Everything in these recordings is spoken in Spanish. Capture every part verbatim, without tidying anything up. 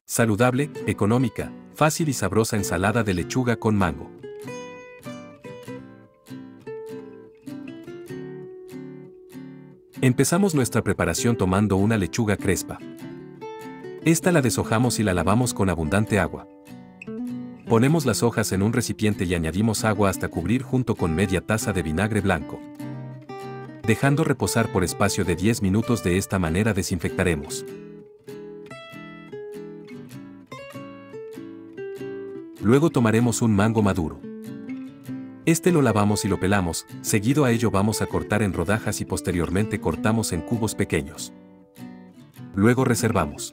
Saludable, económica, fácil y sabrosa ensalada de lechuga con mango. Empezamos nuestra preparación tomando una lechuga crespa. Esta la deshojamos y la lavamos con abundante agua. Ponemos las hojas en un recipiente y añadimos agua hasta cubrir junto con media taza de vinagre blanco. Dejando reposar por espacio de diez minutos, de esta manera desinfectaremos. Luego tomaremos un mango maduro. Este lo lavamos y lo pelamos, seguido a ello vamos a cortar en rodajas y posteriormente cortamos en cubos pequeños. Luego reservamos.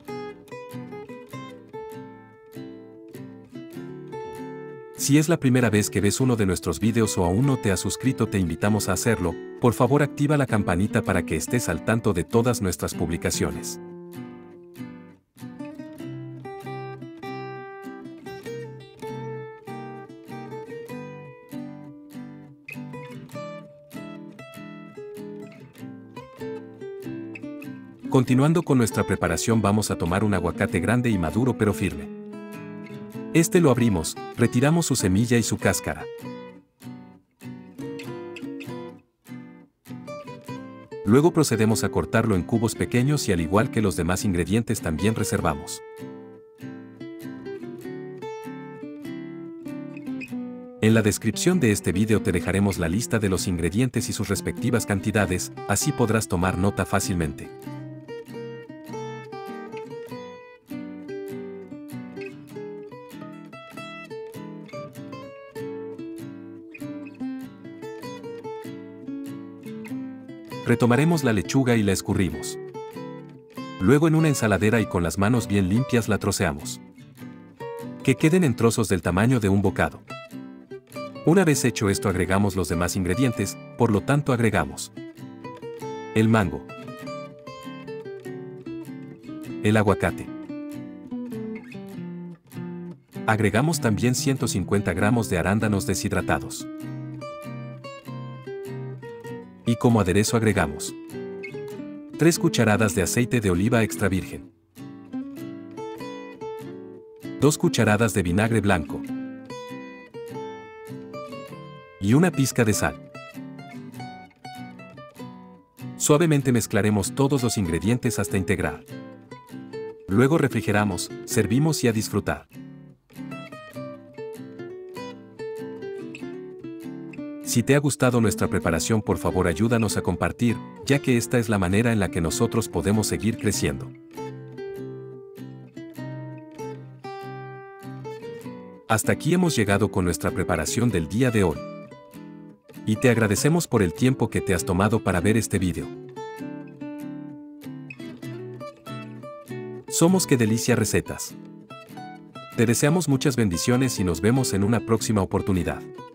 Si es la primera vez que ves uno de nuestros videos o aún no te has suscrito, te invitamos a hacerlo. Por favor, activa la campanita para que estés al tanto de todas nuestras publicaciones. Continuando con nuestra preparación, vamos a tomar un aguacate grande y maduro pero firme. Este lo abrimos, retiramos su semilla y su cáscara. Luego procedemos a cortarlo en cubos pequeños y al igual que los demás ingredientes también reservamos. En la descripción de este video te dejaremos la lista de los ingredientes y sus respectivas cantidades, así podrás tomar nota fácilmente. Retomaremos la lechuga y la escurrimos. Luego en una ensaladera y con las manos bien limpias la troceamos. Que queden en trozos del tamaño de un bocado. Una vez hecho esto, agregamos los demás ingredientes, por lo tanto agregamos el mango, el aguacate. Agregamos también ciento cincuenta gramos de arándanos deshidratados. Y como aderezo agregamos tres cucharadas de aceite de oliva extra virgen, dos cucharadas de vinagre blanco y una pizca de sal. Suavemente mezclaremos todos los ingredientes hasta integrar. Luego refrigeramos, servimos y a disfrutar. Si te ha gustado nuestra preparación, por favor ayúdanos a compartir, ya que esta es la manera en la que nosotros podemos seguir creciendo. Hasta aquí hemos llegado con nuestra preparación del día de hoy. Y te agradecemos por el tiempo que te has tomado para ver este video. Somos Qué Delicia Recetas. Te deseamos muchas bendiciones y nos vemos en una próxima oportunidad.